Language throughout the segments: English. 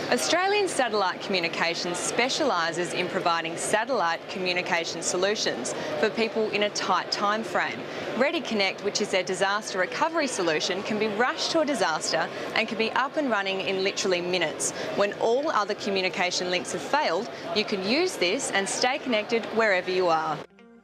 Australian Satellite Communications specialises in providing satellite communication solutions for people in a tight time frame. Ready Connect, which is their disaster recovery solution, can be rushed to a disaster and can be up and running in literally minutes. When all other communication links have failed, you can use this and stay connected wherever you are.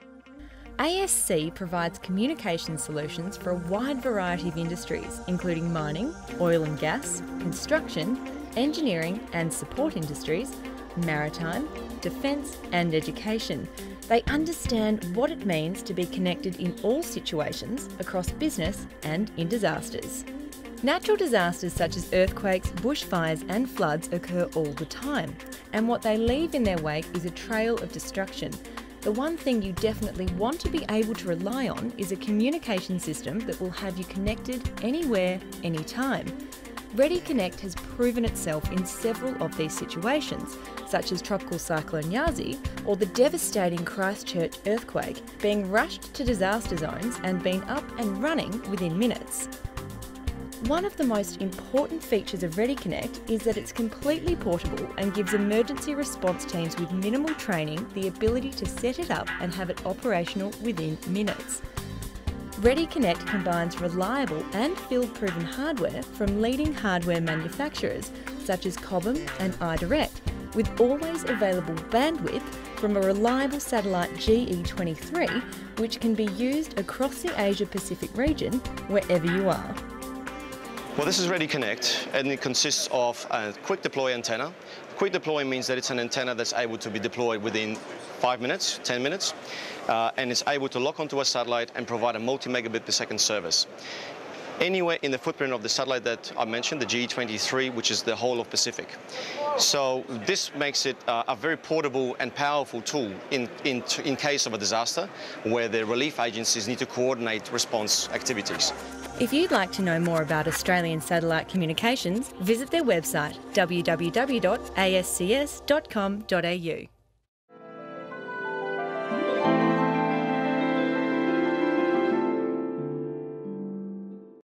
ASC provides communication solutions for a wide variety of industries, including mining, oil and gas, construction, engineering and support industries, maritime, defence and education. They understand what it means to be connected in all situations across business and in disasters. Natural disasters such as earthquakes, bushfires and floods occur all the time, and what they leave in their wake is a trail of destruction. The one thing you definitely want to be able to rely on is a communication system that will have you connected anywhere, anytime. Ready Connect has proven itself in several of these situations, such as Tropical Cyclone Yazi or the devastating Christchurch earthquake, being rushed to disaster zones and being up and running within minutes. One of the most important features of Ready Connect is that it's completely portable and gives emergency response teams with minimal training the ability to set it up and have it operational within minutes. Ready Connect combines reliable and field-proven hardware from leading hardware manufacturers such as Cobham and iDirect, with always available bandwidth from a reliable satellite GE23, which can be used across the Asia-Pacific region wherever you are. Well, this is Ready Connect, and it consists of a quick deploy antenna. Quick deploy means that it's an antenna that's able to be deployed within 5 minutes, 10 minutes, and it's able to lock onto a satellite and provide a multi-megabit per second service. Anywhere in the footprint of the satellite that I mentioned, the GE23, which is the whole of Pacific. So this makes it a very portable and powerful tool in case of a disaster where the relief agencies need to coordinate response activities. If you'd like to know more about Australian Satellite Communications, visit their website www.ascs.com.au.